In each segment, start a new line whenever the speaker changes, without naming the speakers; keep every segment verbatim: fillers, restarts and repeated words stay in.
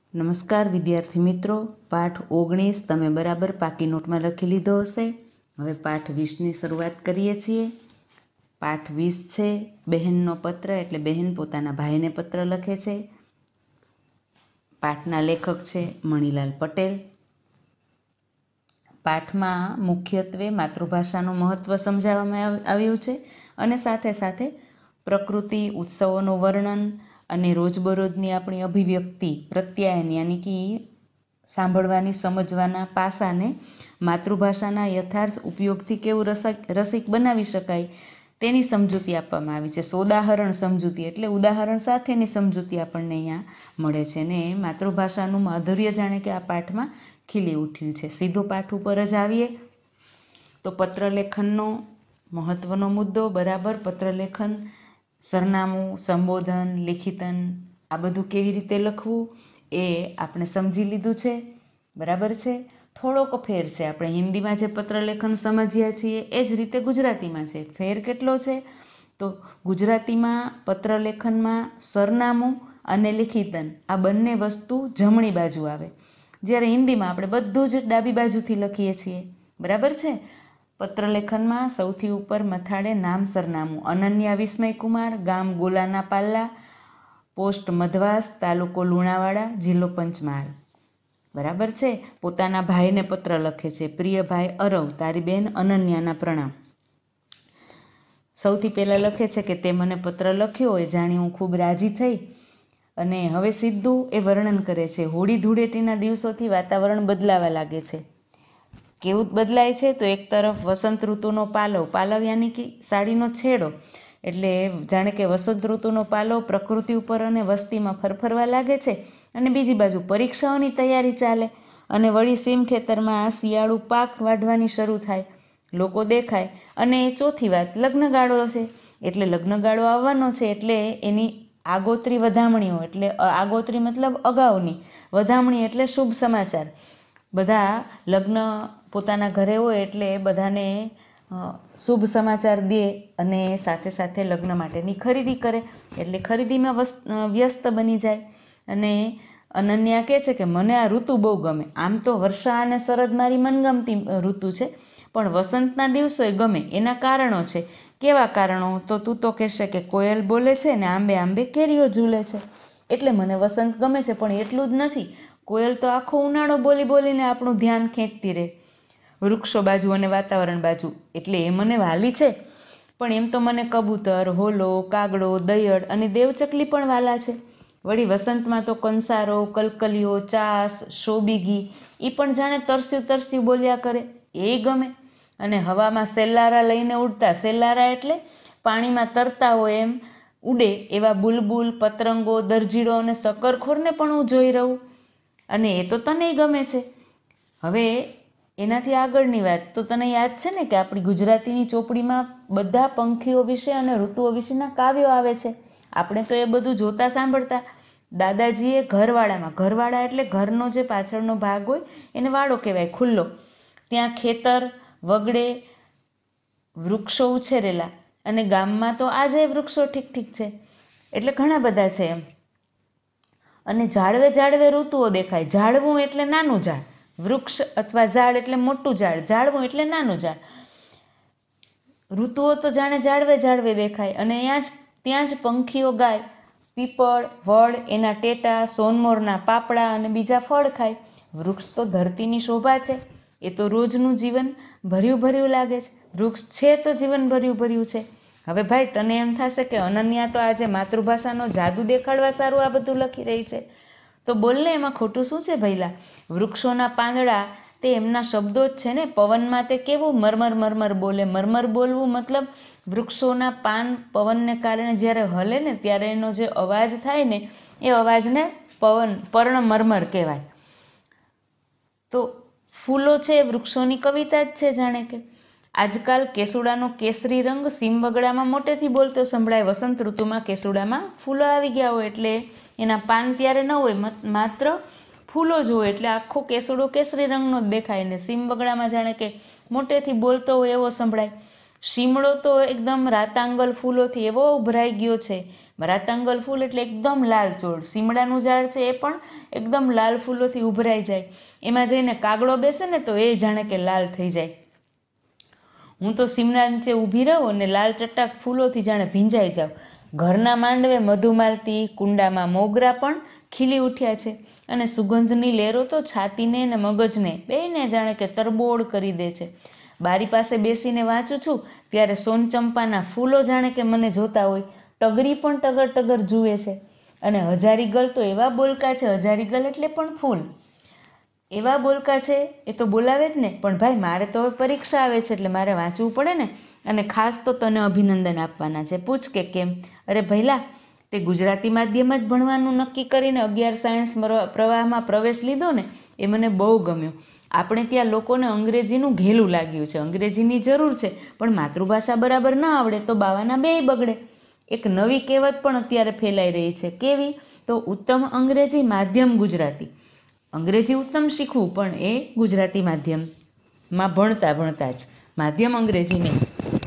નમસ્કાર વિદ્યાર્થી મિત્રો, પાઠ ઓગણીસ તમે બરાબર પાકી નોટમાં લખી લીધો હશે. હવે પાઠ વીસની શરૂઆત કરીએ છીએ. પાઠ વીસ છે બહેનનો પત્ર, એટલે બહેન પોતાના ભાઈને પત્ર લખે છે. પાઠના લેખક છે મણીલાલ પટેલ. પાઠમાં મુખ્યત્વે માતૃભાષાનું મહત્ત્વ સમજાવવામાં આવ્યું છે અને સાથે સાથે પ્રકૃતિ, ઉત્સવોનું વર્ણન અને રોજબરોજની આપણી અભિવ્યક્તિ, પ્રત્યાયન યાની કે સાંભળવાની, સમજવાના પાસાને માતૃભાષાના યથાર્થ ઉપયોગથી કેવું રસિક રસિક બનાવી શકાય તેની સમજૂતી આપવામાં આવી છે. સોદાહરણ સમજૂતી એટલે ઉદાહરણ સાથેની સમજૂતી આપણને અહીંયા મળે છે ને માતૃભાષાનું માધુર્ય જાણે કે આ પાઠમાં ખીલી ઉઠ્યું છે. સીધો પાઠ ઉપર જ આવીએ તો પત્રલેખનનો મહત્વનો મુદ્દો, બરાબર પત્રલેખન, સરનામું, સંબોધન, લિખિતન આ બધું કેવી રીતે લખવું એ આપણે સમજી લીધું છે. બરાબર છે. થોડોક ફેર છે. આપણે હિન્દીમાં જે પત્રલેખન સમજ્યા છીએ એ જ રીતે ગુજરાતીમાં છે. ફેર કેટલો છે તો ગુજરાતીમાં પત્રલેખનમાં સરનામું અને લિખિતન આ બંને વસ્તુ જમણી બાજુ આવે, જ્યારે હિન્દીમાં આપણે બધું જ ડાબી બાજુથી લખીએ છીએ. બરાબર છે. પત્રલેખનમાં સૌથી ઉપર મથાળે નામ, સરનામું. અનન્યા વિસ્મય કુમાર, ગામ ગોલાના પાલ્લા, પોસ્ટ મધવાસ, તાલુકો લુણાવાડા, જિલ્લો પંચમહાલ. બરાબર છે. પોતાના ભાઈને પત્ર લખે છે. પ્રિય ભાઈ અરવ, તારી બહેન અનન્યાના પ્રણામ. સૌથી પહેલાં લખે છે કે તે મને પત્ર લખ્યો એ જાણી હું ખૂબ રાજી થઈ. અને હવે સીધું એ વર્ણન કરે છે. હોળી ધૂળેટીના દિવસોથી વાતાવરણ બદલાવા લાગે છે. કેવું બદલાય છે તો એક તરફ વસંત ઋતુનો પાલવ, પાલવ યાની કે સાડીનો છેડો, એટલે જાણે કે વસંત ઋતુનો પાલવ પ્રકૃતિ ઉપર અને વસ્તીમાં ફરફરવા લાગે છે. અને બીજી બાજુ પરીક્ષાઓની તૈયારી ચાલે અને વળી સીમ ખેતરમાં શિયાળુ પાક વાઢવાની શરૂ થાય, લોકો દેખાય. અને ચોથી વાત લગ્નગાળો છે, એટલે લગ્નગાળો આવવાનો છે એટલે એની આગોતરી વધામણીઓ, એટલે આગોતરી મતલબ અગાઉની, વધામણી એટલે શુભ સમાચાર. બધા લગ્ન પોતાના ઘરે હોય એટલે બધાને શુભ સમાચાર દે અને સાથે સાથે લગ્ન માટેની ખરીદી કરે, એટલે ખરીદીમાં વ્યસ્ત બની જાય. અને અનન્યા કહે છે કે મને આ ઋતુ બહુ ગમે. આમ તો વર્ષા અને શરદ મારી મનગમતી ઋતુ છે, પણ વસંતના દિવસોય ગમે. એના કારણો છે. કેવા કારણો તો તું તો કહેશે કે કોયલ બોલે છે ને આંબે આંબે કેરીઓ ઝૂલે છે, એટલે મને વસંત ગમે છે. પણ એટલું જ નથી, કોયલ તો આખો ઉનાળો બોલી બોલીને આપણું ધ્યાન ખેંચતી રહે વૃક્ષો બાજુ અને વાતાવરણ બાજુ, એટલે એ મને વાલી છે. પણ એમ તો મને કબૂતર, હોલો, કાગડો, દયડ અને દેવચકલી પણ વાલા છે. વળી વસંતમાં તો કંસારો, કલકલીઓ, ચાસ, શોબીગી એ પણ જાણે તરસ્યું તરસ્યું બોલ્યા કરે, એ ગમે. અને હવામાં સેલ્લારા લઈને ઉડતા, સેલ્લારા એટલે પાણીમાં તરતા હોય એમ ઉડે એવા બુલબુલ, પતરંગો, દરજીડો અને શકરખોરને પણ હું જોઈ રહું, અને એ તો તને ગમે છે. હવે એનાથી આગળની વાત તો તને યાદ છે ને કે આપણી ગુજરાતીની ચોપડીમાં બધા પંખીઓ વિશે અને ઋતુઓ વિશેના કાવ્યો આવે છે. આપણે તો એ બધું જોતા સાંભળતા. દાદાજીએ ઘરવાળામાં, ઘરવાળા એટલે ઘરનો જે પાછળનો ભાગ હોય એને વાડો કહેવાય, ખુલ્લો, ત્યાં ખેતર, વગડે, વૃક્ષો ઉછેરેલા. અને ગામમાં તો આજે વૃક્ષો ઠીક ઠીક છે, એટલે ઘણા બધા છે એમ. અને ઝાડવે ઝાડવે ઋતુઓ દેખાય. ઝાડવું એટલે નાનું ઝાડ, વૃક્ષ અથવા ઝાડ એટલે મોટું ઝાડ, ઝાડવું એટલે નાનું ઝાડ. ઋતુઓ તો જાણે ઝાડવે ઝાડવે દેખાય. અને ત્યાં જ ત્યાં જ પંખીઓ ગાય. પીપળ, વડ, એના ટેટા, સોનમોરના પાપડા અને બીજા ફળ ખાય. વૃક્ષ તો ધરતીની શોભા છે, એ તો રોજનું જીવન ભર્યું ભર્યું લાગે છે. વૃક્ષ છે તો જીવન ભર્યું ભર્યું છે. હવે ભાઈ તને એમ થશે કે અનન્યા તો આજે માતૃભાષાનો જાદુ દેખાડવા સારું આ બધું લખી રહી છે, તો બોલને એમાં ખોટું શું છે ભઈલા? વૃક્ષોના પાંદડા તે એમના શબ્દો જ છે ને. પવનમાં તે કેવું મરમર મરમર બોલે. મરમર બોલવું મતલબ વૃક્ષોના પાન પવનને કારણે જ્યારે હલે ને ત્યારે એનો જે અવાજ થાય ને એ અવાજને પવન પર્ણ મરમર કહેવાય. તો ફૂલો છે એ વૃક્ષોની કવિતા જ છે જાણે કે. આજકાલ કેસુડાનો કેસરી રંગ સીમવગડામાં મોટેથી બોલતો સંભળાય. વસંત ઋતુમાં કેસુડામાં ફૂલો આવી ગયા હોય એટલે એના પાન ત્યારે ન હોય, માત્ર ફૂલો જ હોય, એટલે આખો કેસુડો કેસરી રંગનો જ દેખાય ને સીમવગડામાં જાણે કે મોટેથી બોલતો હોય એવો સંભળાય. શીમળો તો એકદમ રાતાંગલ ફૂલોથી એવો ઉભરાઈ ગયો છે રાતાંગલ ફૂલ એટલે એકદમ લાલ ચોળ. સીમડાનું ઝાડ છે એ પણ એકદમ લાલ ફૂલોથી ઉભરાઈ જાય. એમાં જઈને કાગડો બેસે ને તો એ જાણે કે લાલ થઈ જાય. હું તો સીમડા નીચે ઊભી રહું અને લાલ ચટાક ફૂલોથી જાણે ભીંજાઈ જાઉં. ઘરના માંડવે મધુમાલતી, કુંડામાં મોગરા પણ ખીલી ઉઠ્યા છે અને સુગંધની લહેરો તો છાતીને ને મગજને બેયને જાણે કે તરબોળ કરી દે છે. બારી પાસે બેસીને વાંચું છું ત્યારે સોનચંપાના ફૂલો જાણે કે મને જોતા હોય. ટગરી પણ ટગર ટગર જુએ છે અને હજારીગલ તો એવા બોલકા છે. હજારીગલ એટલે પણ ફૂલ. એવા બોલકા છે એ તો બોલાવે જ ને. પણ ભાઈ મારે તો હવે પરીક્ષા આવે છે એટલે મારે વાંચવું પડે ને. અને ખાસ તો તને અભિનંદન આપવાના છે. પૂછ કે કેમ? અરે ભઈલા, તે ગુજરાતી માધ્યમ જ ભણવાનું નક્કી કરીને અગિયાર સાયન્સ પ્રવાહમાં પ્રવેશ લીધો ને એ મને બહુ ગમ્યું. આપણે ત્યાં લોકોને અંગ્રેજીનું ઘેલું લાગ્યું છે. અંગ્રેજીની જરૂર છે પણ માતૃભાષા બરાબર ન આવડે તો બાવાના બેય બગડે. એક નવી કહેવત પણ અત્યારે ફેલાઈ રહી છે. કેવી? તો ઉત્તમ અંગ્રેજી, માધ્યમ ગુજરાતી. અંગ્રેજી ઉત્તમ શીખવું પણ એ ગુજરાતી માધ્યમમાં ભણતા ભણતા જ, માધ્યમ અંગ્રેજી નહીં.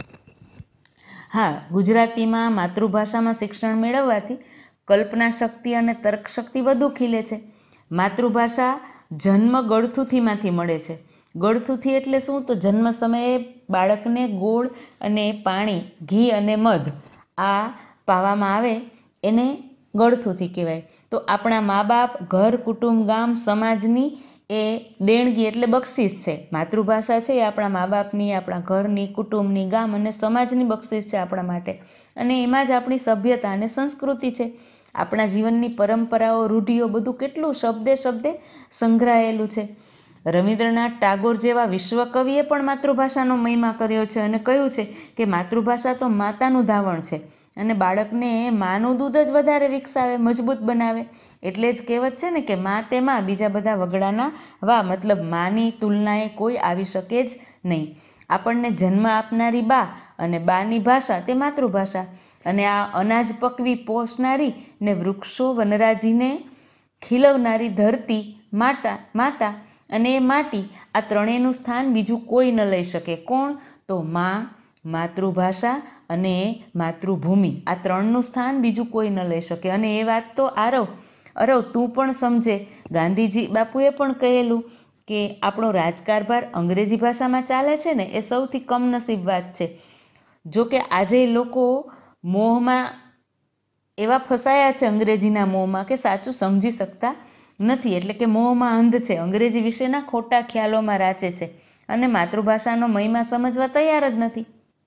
હા, ગુજરાતીમાં માતૃભાષામાં શિક્ષણ મેળવવાથી કલ્પના શક્તિ અને તર્ક શક્તિ વધુ ખીલે છે. માતૃભાષા જન્મ ગળથુથીમાંથી મળે છે. ગળથુથી એટલે શું? તો જન્મ સમયે બાળકને ગોળ અને પાણી, ઘી અને મધ આ પાવામાં આવે એને ગળથુથી કહેવાય. તો આપણા મા બાપ, ઘર, કુટુંબ, ગામ, સમાજની એ દેણગી એટલે બક્ષિસ છે. માતૃભાષા છે એ આપણા મા બાપની, આપણા ઘરની, કુટુંબની, ગામ અને સમાજની બક્ષિસ છે આપણા માટે. અને એમાં જ આપણી સભ્યતા અને સંસ્કૃતિ છે. આપણા જીવનની પરંપરાઓ, રૂઢિઓ બધું કેટલું શબ્દે શબ્દે સંગ્રહાયેલું છે. રવિન્દ્રનાથ ટાગોર જેવા વિશ્વ કવિએ પણ માતૃભાષાનો મહિમા કર્યો છે અને કહ્યું છે કે માતૃભાષા તો માતાનું ધાવણ છે અને બાળકને માનું દૂધ જ વધારે વિકસાવે, મજબૂત બનાવે. એટલે જ કહેવત છે ને કે મા તે મા, બીજા બધા વગડાના વા. મતલબ માની તુલનાએ કોઈ આવી શકે જ નહીં. આપણને જન્મ આપનારી બા અને બાની ભાષા તે માતૃભાષા. અને આ અનાજ પકવી પોષનારી ને વૃક્ષો વનરાજીને ખીલવનારી ધરતી માતા માતા અને એ માટી, આ ત્રણેયનું સ્થાન બીજું કોઈ ન લઈ શકે. કોણ? તો મા, માતૃભાષા અને માતૃભૂમિ. આ ત્રણનું સ્થાન બીજું કોઈ ન લઈ શકે. અને એ વાત તો આરવ અરવ તું પણ સમજે. ગાંધીજી બાપુએ પણ કહેલું કે આપણો રાજકારભાર અંગ્રેજી ભાષામાં ચાલે છે ને એ સૌથી કમનસીબ વાત છે. જો કે આજે લોકો મોહમાં એવા ફસાયા છે, અંગ્રેજીના મોહમાં, કે સાચું સમજી શકતા નથી. એટલે કે મોહમાં અંધ છે, અંગ્રેજી વિશેના ખોટા ખ્યાલોમાં રાચે છે અને માતૃભાષાનો મહિમા સમજવા તૈયાર જ નથી.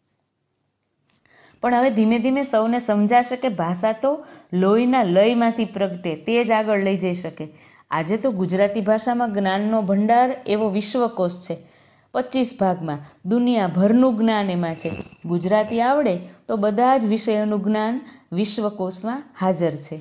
પણ હવે ધીમે ધીમે સૌને સમજાશે કે ભાષા તો લોહીના લયમાંથી પ્રગટે, તે જ આગળ લઈ જઈ શકે. આજે તો ગુજરાતી ભાષામાં જ્ઞાનનો ભંડાર એવો વિશ્વકોશ છે. પચીસ ભાગમાં દુનિયાભરનું જ્ઞાન એમાં છે. ગુજરાતી આવડે તો બધા જ વિષયોનું જ્ઞાન વિશ્વકોશમાં હાજર છે.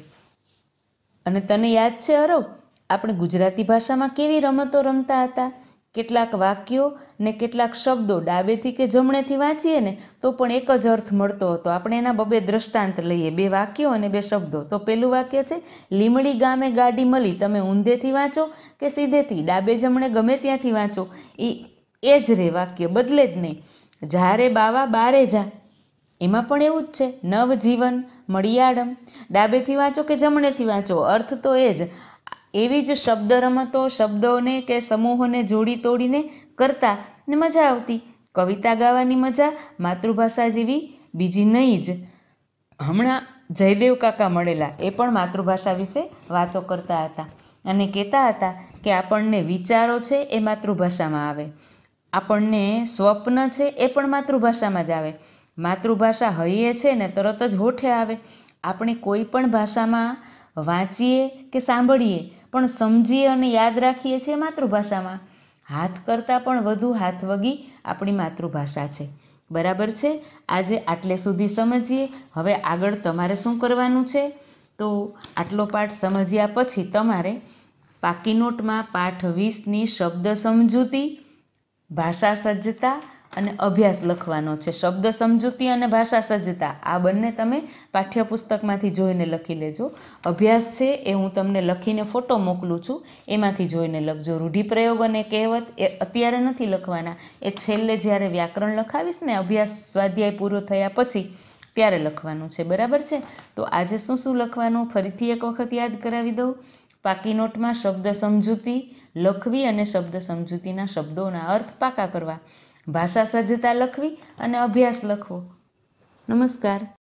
અને તને યાદ છે અરવ, આપણે ગુજરાતી ભાષામાં કેવી રમતો રમતા હતા? કેટલાક વાક્યો ને કેટલાક શબ્દો ડાબેથી કે જમણેથી વાંચીએ ને તો પણ એક જ અર્થ મળતો હતો. આપણે એના બબે દ્રષ્ટાંત લઈએ, બે વાક્યો અને બે શબ્દો. તો પેલું વાક્ય છે, લીમડી ગામે ગાડી મળી. તમે ઊંધેથી વાંચો કે સીધેથી, ડાબે જમણે ગમે ત્યાંથી વાંચો, એ એ જ રે વાક્ય, બદલે જ નહીં. જ્યારે બાવા બારે જા, એમાં પણ એવું જ છે. નવજીવન મળિયાળમ, ડાબેથી વાંચો કે જમણેથી વાંચો, અર્થ તો એ જ. એવી જ શબ્દ રમતો શબ્દોને કે સમૂહોને જોડી તોડીને કરતા ને મજા આવતી. કવિતા ગાવાની મજા માતૃભાષા જેવી બીજી નહીં જ. હમણાં જયદેવ કાકા મળેલા, એ પણ માતૃભાષા વિશે વાતો કરતા હતા અને કહેતા હતા કે આપણને વિચારો છે એ માતૃભાષામાં આવે, આપણને સ્વપ્ન છે એ પણ માતૃભાષામાં જ આવે. માતૃભાષા હૈયે છે ને તરત જ હોઠે આવે. આપણે કોઈ પણ ભાષામાં વાંચીએ કે સાંભળીએ પણ સમજીએ અને યાદ રાખીએ છીએ માતૃભાષામાં. હાથ કરતાં પણ વધુ હાથવગી આપણી માતૃભાષા છે. બરાબર છે? આજે આટલે સુધી સમજીએ. હવે આગળ તમારે શું કરવાનું છે? તો આટલો પાઠ સમજ્યા પછી તમારે પાકી નોટમાં પાઠ વીસની શબ્દ સમજૂતી, ભાષા સજ્જતા અને અભ્યાસ લખવાનો છે. શબ્દ સમજૂતી અને ભાષા સજ્જતા આ બંને તમે પાઠ્યપુસ્તકમાંથી જોઈને લખી લેજો. અભ્યાસ છે એ હું તમને લખીને ફોટો મોકલું છું, એમાંથી જોઈને લખજો. રૂઢિપ્રયોગ અને કહેવત એ અત્યારે નથી લખવાના, એ છેલ્લે જ્યારે વ્યાકરણ લખાવીશ ને અભ્યાસ સ્વાધ્યાય પૂરો થયા પછી ત્યારે લખવાનું છે, બરાબર છે? તો આજે શું શું લખવાનું ફરીથી એક વખત યાદ કરાવી દઉં. પાકી નોટમાં શબ્દ સમજૂતી લખવી અને શબ્દ સમજૂતીના શબ્દોના અર્થ પાકા કરવા, ભાષા સજ્જતા લખવી અને અભ્યાસ લખવો. નમસ્કાર.